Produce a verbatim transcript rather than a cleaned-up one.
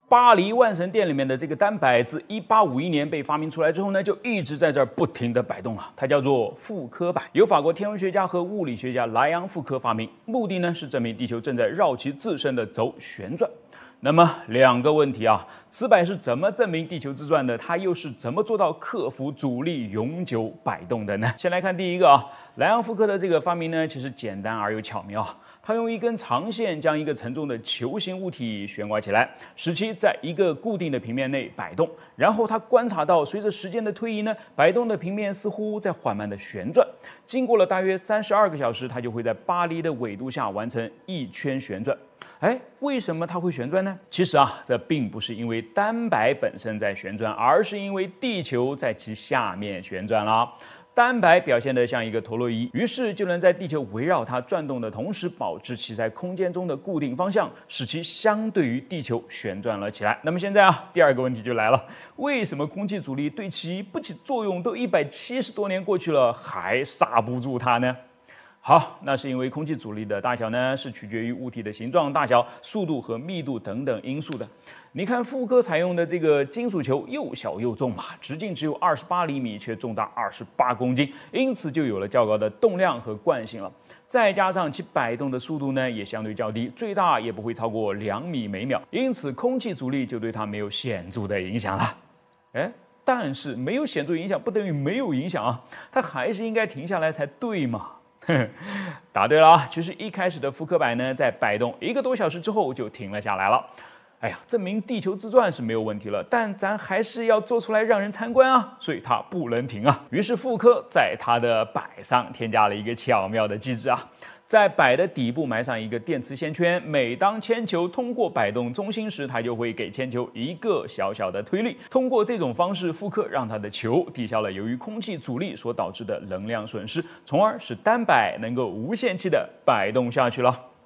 巴黎万神殿里面的这个单摆，自一八五一年被发明出来之后呢，就一直在这儿不停的摆动了。它叫做复刻摆，由法国天文学家和物理学家莱昂·复刻发明，目的呢是证明地球正在绕其自身的轴旋转。那么两个问题啊，此摆是怎么证明地球自转的？它又是怎么做到克服阻力永久摆动的呢？先来看第一个啊，莱昂·福克的这个发明呢，其实简单而又巧妙啊。他用一根长线将一个沉重的球形物体悬挂起来，使其在一个固定的平面内摆动。然后他观察到，随着时间的推移呢，摆动的平面似乎在缓慢的旋转。经过了大约三十二个小时，它就会在巴黎的纬度下完成一圈旋转。哎，为什么它会旋转呢？其实啊，这并不是因为单摆本身在旋转，而是因为地球在其下面旋转了。单摆表现得像一个陀螺仪，于是就能在地球围绕它转动的同时，保持其在空间中的固定方向，使其相对于地球旋转了起来。那么现在啊，第二个问题就来了：为什么空气阻力对其不起作用？都一百七十多年过去了，还刹不住它呢？好，那是因为空气阻力的大小呢，是取决于物体的形状、大小、速度和密度等等因素的。你看，复刻采用的这个金属球又小又重嘛，直径只有二十八厘米，却重达二十八公斤，因此就有了较高的动量和惯性了。再加上其摆动的速度呢，也相对较低，最大也不会超过两米每秒，因此空气阻力就对它没有显著的影响了。哎，但是没有显著影响不等于没有影响啊，它还是应该停下来才对嘛。答对了啊！其实一开始的复刻摆呢，在摆动一个多小时之后就停了下来了。哎呀，证明地球自转是没有问题了，但咱还是要做出来让人参观啊，所以它不能停啊。于是复刻在它的摆上添加了一个巧妙的机制啊。在摆的底部埋上一个电磁线圈，每当铅球通过摆动中心时，它就会给铅球一个小小的推力。通过这种方式，复刻让它的球抵消了由于空气阻力所导致的能量损失，从而使单摆能够无限期的摆动下去了。